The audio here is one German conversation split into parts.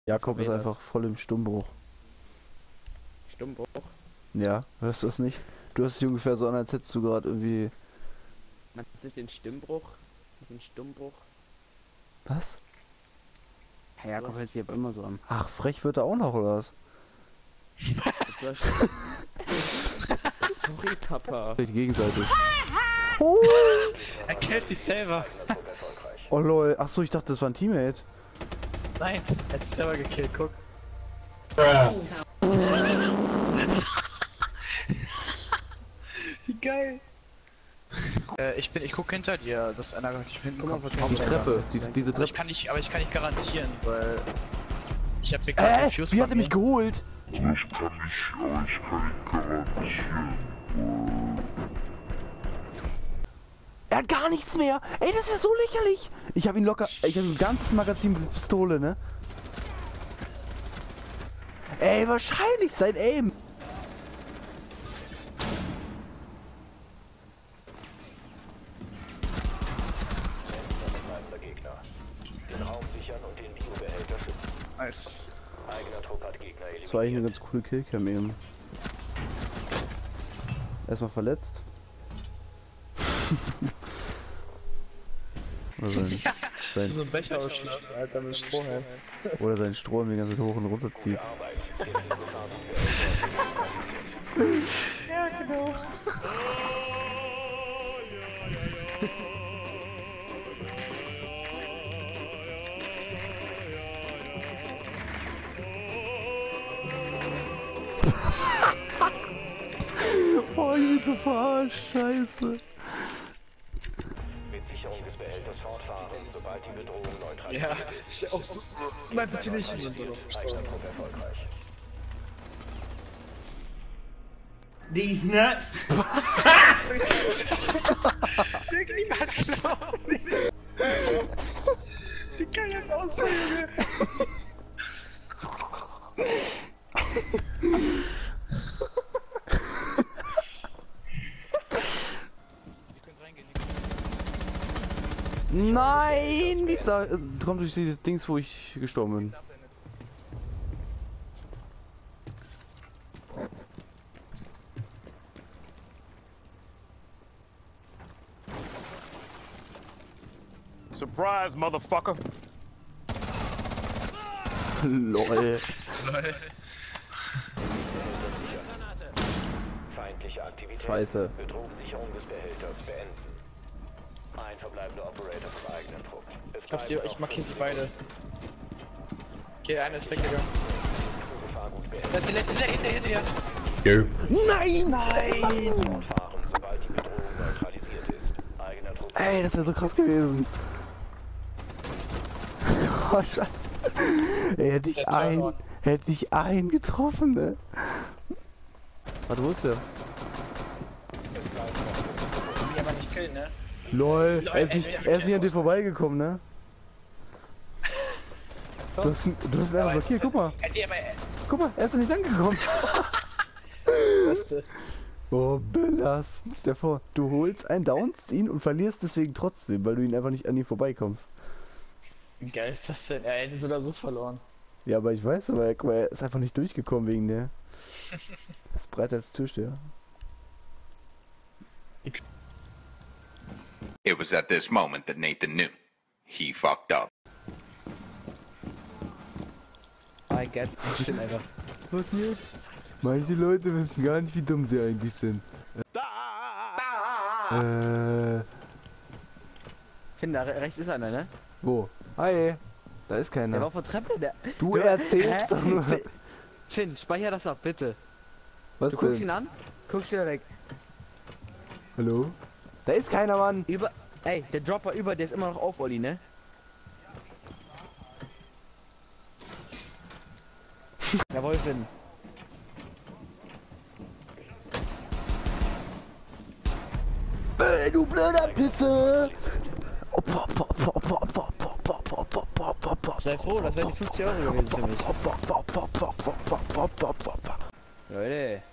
Jakob ist einfach voll im Stimmbruch. Stimmbruch? Ja, hörst du das nicht? Du hörst dich ungefähr so an, als hättest du gerade irgendwie... Man nennt sich den Stimmbruch? Den Stimmbruch? Was? Herr Jakob hört sich aber immer so an. Ach, frech wird er auch noch, oder was? Sorry, Papa. Gegenseitig. Er killt sich selber. Oh lol, ach so, ich dachte, das war ein Teammate. Nein, er hat sich selber gekillt, guck. Wie geil. Ich guck hinter dir, dass einer nicht hinten kommt. Die Treppe, diese Treppe. Aber ich kann nicht garantieren, weil ich hab mir gerade den Fuse wie hat er mich geholt? Ich kann nicht garantieren. Er hat gar nichts mehr. Ey, das ist ja so lächerlich. Ich habe ihn locker, ich habe ein ganzes Magazin mit Pistole, ne? Ey, wahrscheinlich sein Aim. Den Raum sichern und den Biobehälter schützen. Nice. Eigener Trupp hat Gegner eliminiert. Das war eigentlich eine ganz coole Killcam eben. Erstmal verletzt. Oder So ein Becher ausschlagen, Alter, mit Strohhalm. oder sein Strom die ganze Zeit hoch und runter zieht. Ja, genau. Oh, ich bin so verarscht, scheiße. Mit Sicherung des Behälters fortfahren, sobald die Bedrohung neutralisiert Ja, ich auch so. Nein, bitte nicht. ist. Eigener Trupp erfolgreich. These nuts. Niemand glaubt nicht. Wie kann das aussehen? Nein! Dieser kommt durch dieses Dings, wo ich gestorben bin. Surprise, motherfucker! Lol. Feindliche Aktivität. Scheiße. Bedrohungssicherung des Behälters beenden. Ein verbleibender Operator vom eigenen Trupp. Ich markiere sie beide. Okay, der eine ist weggegangen. Gefahrgut beenden. Das ist die letzte, hinter dir. Nein! Nein! Fortfahren, sobald die Bedrohung neutralisiert ist. Eigener Trupp. Ey, das wäre so krass gewesen. Oh, scheiße. Ey, hätte ich einen getroffen, ne? Warte, wo ist der? Die aber nicht killen, ne? LOL, er ist nicht an dir vorbeigekommen, ne? So. Du hast ihn einfach blockiert, guck mal. Guck mal, er ist doch nicht angekommen. Beste. Oh, belastend. Stell dir vor, du holst einen, downst ihn und verlierst deswegen trotzdem, weil du ihn einfach nicht an ihm vorbeikommst. Wie geil ist das denn? Er hätte es oder so verloren. Ja, aber ich weiß, aber guck mal, er ist einfach nicht durchgekommen wegen der. Das ist breiter als Türsteher. It was at this moment that Nathan knew. He fucked up. I get. Stimmt einfach. Was jetzt? Manche Leute wissen gar nicht, wie dumm sie eigentlich sind. Finn, da rechts ist einer, ne? Wo? Hi. Da ist Der war keiner. auf der Treppe. Du erzählst doch nur. Finn, speicher das ab, bitte. Was Du guckst denn? ihn an, guckst wieder weg. Hallo? Da ist keiner, Mann. Ey, der Dropper über, der ist immer noch auf, Olli, ne? Jawohl, Finn. Du blöder Pisse! Sei froh, das wären die 50 Euro gewesen für mich. Leute.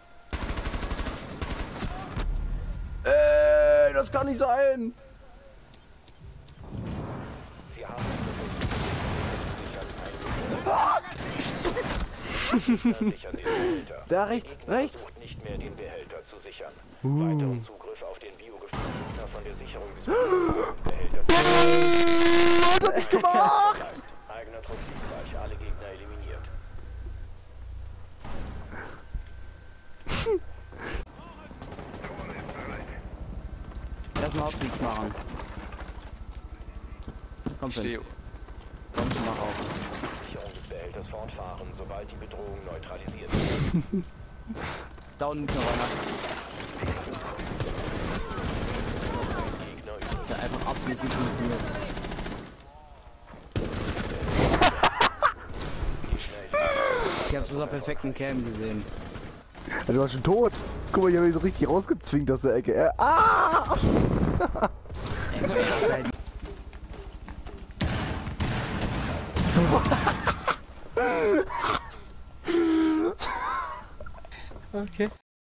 Ey, das kann nicht sein! Sie haben Sichern den Behälter. Da rechts, Der Gegner rechts. versucht nicht mehr den Behälter zu sichern. Weitere Zugriff auf den Biogefäß von der Sicherung des Behälters. Was hab ich gemacht? Eigener Trophienbereich, alle Gegner eliminiert. Lass mal Aufstieg machen. Komm, Ich Finn. stehe. Komm, mach auf. Sicherung des Behälters fortfahren, sobald die Bedrohung neutralisiert ist. Da unten ist noch einer. Gegner über. Der einfach absolut gut funktioniert. Ich hab's aus der perfekten Cam gesehen. Ja, du warst schon tot. Guck mal, ich hab ihn so richtig rausgezwingt aus der Ecke. Ah! Okay.